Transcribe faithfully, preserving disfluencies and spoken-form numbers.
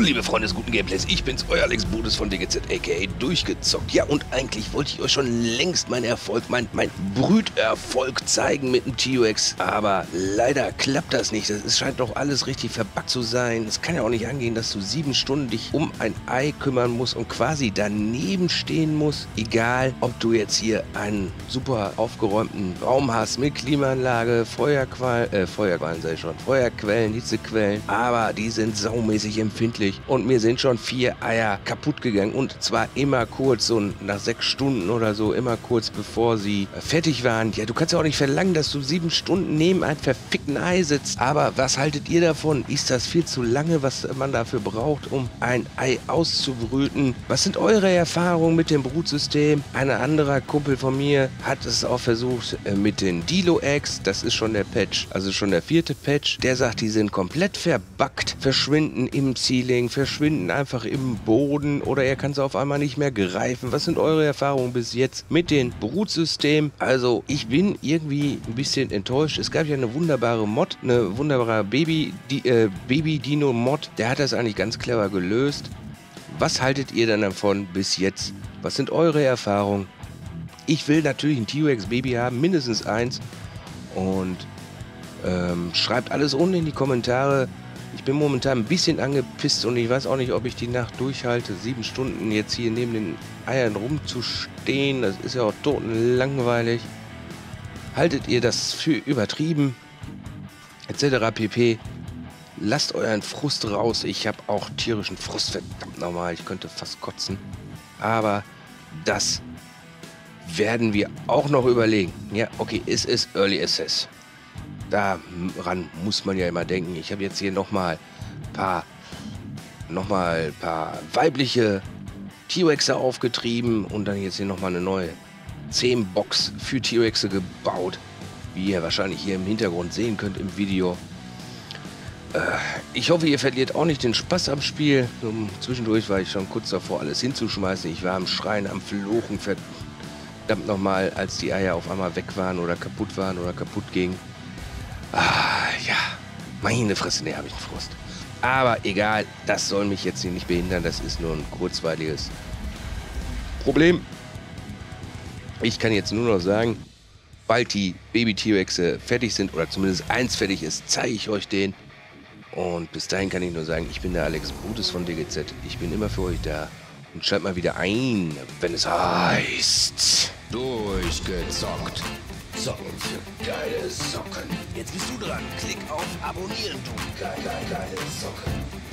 liebe Freunde des guten Gameplays, ich bin's, euer Alex Brutus von D G Z, aka Durchgezockt. Ja, und eigentlich wollte ich euch schon längst meinen Erfolg, mein, mein Brüterfolg zeigen mit dem T U X, aber leider klappt das nicht. Es scheint doch alles richtig verbuggt zu sein. Es kann ja auch nicht angehen, dass du sieben Stunden dich um ein Ei kümmern musst und quasi daneben stehen musst. Egal, ob du jetzt hier einen super aufgeräumten Raum hast mit Klimaanlage, Feuerquallen, äh, Feuerquallen sei schon, Feuerquellen, Hitzequellen, aber die sind saumäßig empfindlich. Und mir sind schon vier Eier kaputt gegangen und zwar immer kurz, so nach sechs Stunden oder so, immer kurz bevor sie fertig waren. Ja, du kannst ja auch nicht verlangen, dass du sieben Stunden neben einem verfickten Ei sitzt. Aber was haltet ihr davon? Ist das viel zu lange, was man dafür braucht, um ein Ei auszubrüten? Was sind eure Erfahrungen mit dem Brutsystem? Ein anderer Kumpel von mir hat es auch versucht äh, mit den Dilo-Eggs. Das ist schon der Patch, also schon der vierte Patch. Der sagt, die sind komplett verbuggt, verschwinden im Ceiling, verschwinden einfach im Boden oder er kann es auf einmal nicht mehr greifen. Was sind eure Erfahrungen bis jetzt mit dem Brutsystem? Also ich bin irgendwie ein bisschen enttäuscht. Es gab ja eine wunderbare Mod, eine wunderbare Baby, die, äh, Baby-Dino-Mod. Der hat das eigentlich ganz clever gelöst. Was haltet ihr denn davon bis jetzt? Was sind eure Erfahrungen? Ich will natürlich ein T U X Baby haben, mindestens eins. Und ähm, schreibt alles unten in die Kommentare. Ich bin momentan ein bisschen angepisst und ich weiß auch nicht, ob ich die Nacht durchhalte, sieben Stunden jetzt hier neben den Eiern rumzustehen. Das ist ja auch totenlangweilig. Haltet ihr das für übertrieben? Etc. pp. Lasst euren Frust raus. Ich habe auch tierischen Frust, verdammt nochmal. Ich könnte fast kotzen. Aber das werden wir auch noch überlegen. Ja, okay, es ist Early Access. Daran muss man ja immer denken. Ich habe jetzt hier nochmal ein paar, noch mal ein paar weibliche T U Xe aufgetrieben und dann jetzt hier nochmal eine neue zehn Box für T U Xe gebaut, wie ihr wahrscheinlich hier im Hintergrund sehen könnt im Video. Äh, ich hoffe, ihr verliert auch nicht den Spaß am Spiel. Um, zwischendurch war ich schon kurz davor, alles hinzuschmeißen. Ich war am Schreien, am Fluchen, verdammt nochmal, als die Eier auf einmal weg waren oder kaputt waren oder kaputt gingen. Ah, ja, meine Fresse, ne, habe ich einen Frust. Aber egal, das soll mich jetzt hier nicht behindern, das ist nur ein kurzweiliges Problem. Ich kann jetzt nur noch sagen, bald die Baby-T U Xe fertig sind, oder zumindest eins fertig ist, zeige ich euch den. Und bis dahin kann ich nur sagen, ich bin der Alex Brutus von D G Z. Ich bin immer für euch da. Und schalt mal wieder ein, wenn es heißt... Durchgezockt. Zocken für geile Socken. Jetzt bist du dran. Klick auf Abonnieren, du geil, geil, geile Socken.